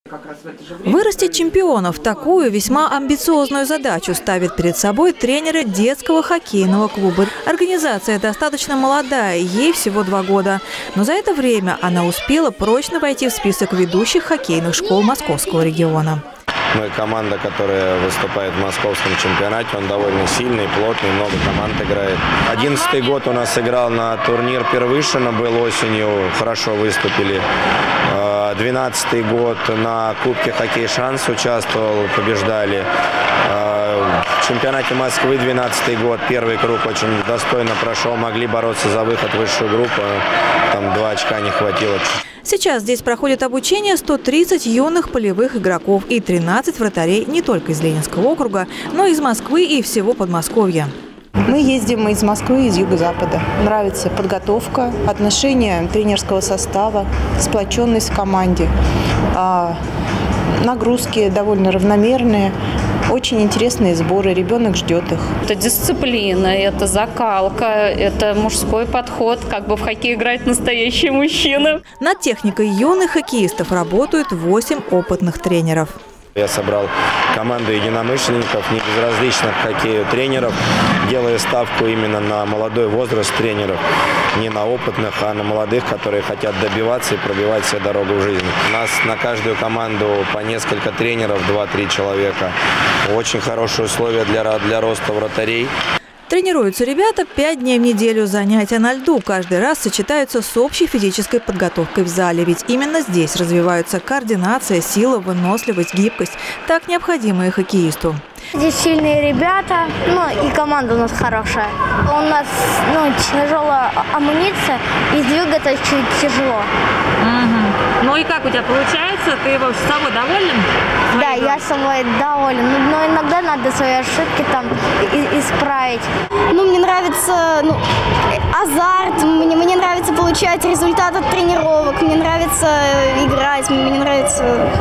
Вырастить чемпионов – такую весьма амбициозную задачу ставят перед собой тренеры детского хоккейного клуба. Организация достаточно молодая, ей всего 2 года. Но за это время она успела прочно войти в список ведущих хоккейных школ московского региона. Мы команда, которая выступает в московском чемпионате. Он довольно сильный, плотный, много команд играет. 11-й год у нас играл на турнир Первышина, был осенью, хорошо выступили. 12-й год на Кубке «Хоккей Шанс» участвовал, побеждали. В чемпионате Москвы 12-й год, первый круг очень достойно прошел, могли бороться за выход в высшую группу, там 2 очка не хватило. Сейчас здесь проходит обучение 130 юных полевых игроков и 13 вратарей не только из Ленинского округа, но и из Москвы и всего Подмосковья. Мы ездим из Москвы, из юго-запада. Нравится подготовка, отношение тренерского состава, сплоченность в команде. Нагрузки довольно равномерные. Очень интересные сборы, ребенок ждет их. Это дисциплина, это закалка, это мужской подход, как бы в хоккей играет настоящий мужчина. Над техникой юных хоккеистов работают 8 опытных тренеров. Я собрал команду единомышленников, не безразличных хоккею тренеров, делая ставку именно на молодой возраст тренеров, не на опытных, а на молодых, которые хотят добиваться и пробивать себе дорогу в жизни. У нас на каждую команду по несколько тренеров, 2-3 человека. Очень хорошие условия для роста вратарей. Тренируются ребята 5 дней в неделю. Занятия на льду каждый раз сочетаются с общей физической подготовкой в зале. Ведь именно здесь развиваются координация, сила, выносливость, гибкость, так необходимые хоккеисту. Здесь сильные ребята, и команда у нас хорошая. У нас тяжелая амуниция, и двигаться чуть тяжело. Ну и как у тебя получается? Ты с собой доволен? Да, я собой доволен. Но иногда надо свои ошибки там исправить. Мне нравится азарт, мне нравится получать результат от тренировок, мне нравится играть, мне нравится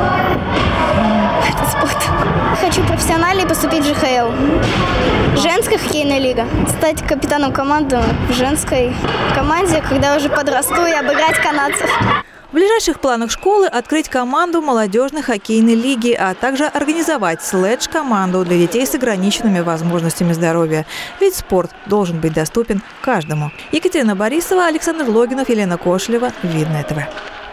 этот спорт. Хочу профессионально поступить в ЖХЛ. Женская хоккейная лига. Стать капитаном команды в женской команде, когда уже подрасту, и обыграть канадцев. В ближайших планах школы открыть команду молодежной хоккейной лиги, а также организовать следж-команду для детей с ограниченными возможностями здоровья. Ведь спорт должен быть доступен каждому. Екатерина Борисова, Александр Логинов, Елена Кошелева. Видное ТВ.